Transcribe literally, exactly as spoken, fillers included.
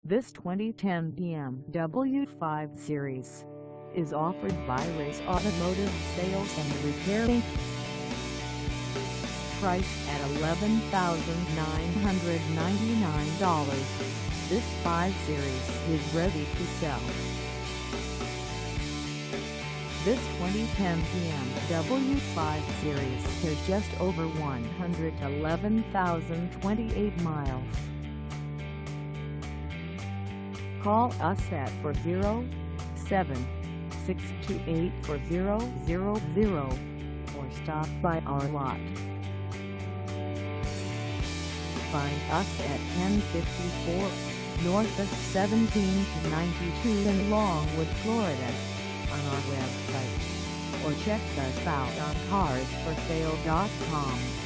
This twenty ten B M W five Series is offered by Race Automotive Sales and Repair Incorporated. Priced at eleven thousand nine hundred ninety-nine dollars, this five Series is ready to sell. This twenty ten B M W five Series has just over one hundred eleven thousand twenty-eight miles. Call us at four oh seven, six two eight, four zero zero zero or stop by our lot. Find us at ten fifty-four North of seventeen ninety-two in Longwood, Florida, on our website, or check us out on cars for sale dot com.